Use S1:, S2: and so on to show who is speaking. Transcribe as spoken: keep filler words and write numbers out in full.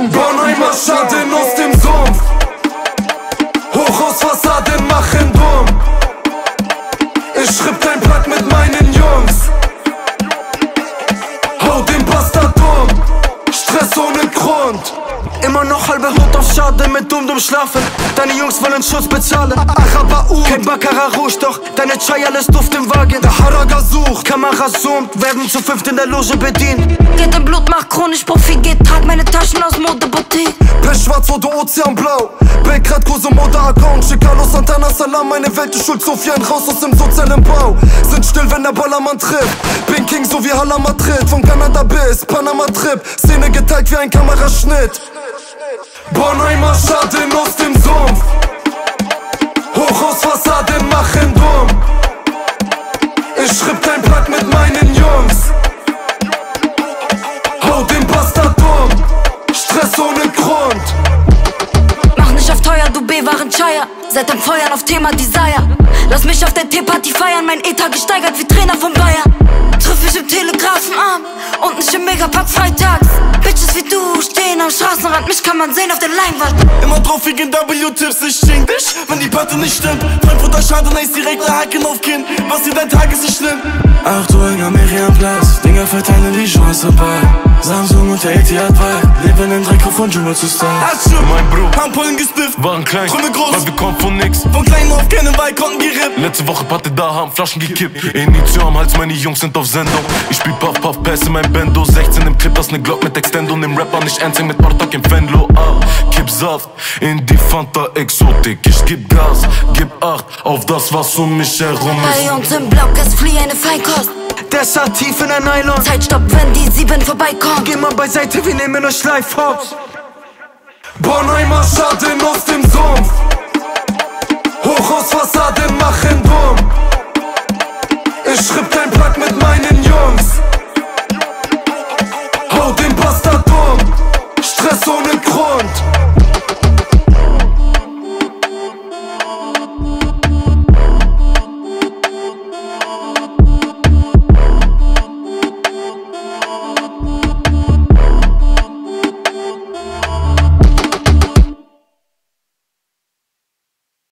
S1: Bornheimer Schaden aus dem Sumpf. Hoch aus Fassaden machen dumm. Ich schrieb dein Plug mit meinen Jungs. Hau den Bastard um. Stress ohne Grund.
S2: Immer noch halbe Hut auf Schade mit dumm dumm schlafen. Deine Jungs wollen Schutz bezahlen. Ach aber uh, kein Baccarat Rouge, doch deine Chai alles Duft im Wagen.
S1: Der Haraga sucht,
S2: Kamera zoomt, werden zu fünft in der Loge bedient.
S3: Geht im Blut, macht chronisch Profit, geht, trag meine Taschen aus Modeboutique.
S1: Pech schwarz oder Ozeanblau. Belgrad, Kosovo, Account. Chicano, Santana, Salam, meine Welt ist schuld. Sofian, raus aus dem sozialen Bau. Sind still, wenn der Ballermann trifft. Bin King, so wie Hala Madrid. Von Kanada bis Panama Trip. Szene geteilt wie ein Kameraschnitt. Bornheimer Schaden aus dem Sumpf. Hoch aus Fassaden machen dumm. Ich schrieb dein Plug mit meinen Jungs. Hau den Bastard um. Stress ohne Grund.
S3: Mach nicht auf teuer, du B-Waren Chaya. Seit dem Feuern auf Thema Desire. Lass mich auf der T-Party feiern, mein Etat gesteigert wie Trainer von Bayern. Triff mich im Telegrafenarm und nicht im Megapark freitags. Bitches wie du stehen am Straßenrand, mich kann man sehen auf der Leinwand.
S4: Immer drauf wegen W-Tipps, ich schink dich, wenn die Platte nicht stimmt. Frankfurter Schaden ist direkt der Haken auf Kinn. Was dir dein Tag ist nicht schlimm. Achtung, am Merianplatz, Dinger verteilen wie Chance bei Samsung und der Etihad-Bike, leben in Dreck von Dschungel zu Style.
S5: Mein Bro,
S4: Handpollen gestifft,
S5: waren klein,
S4: Träume groß,
S5: weil wir kommen von nix.
S4: Von klein auf kennen Bike, konnten gerippt.
S5: Letzte Woche Patte da, haben Flaschen gekippt. Initio am Hals, meine Jungs sind auf Sendung. Ich spiel Puff, Puff, Pass in mein Bendo. Sechzehn im Clip, das ne Glock mit Extendo. Nimm Rapper nicht ernst, mit Bartok im Venlo. Ah, kipp Saft in die Fanta Exotik. Ich geb Gas, gib Acht auf das, was um mich herum ist.
S3: Bei uns im Block ist Flea eine Feinkost.
S2: Der satt tief in der Nylon.
S3: Zeitstopp, wenn die sieben vorbeikommen.
S2: Geh mal beiseite, wir nehmen euch live hops.
S1: Bornheimer Schaden aus dem Sumpf.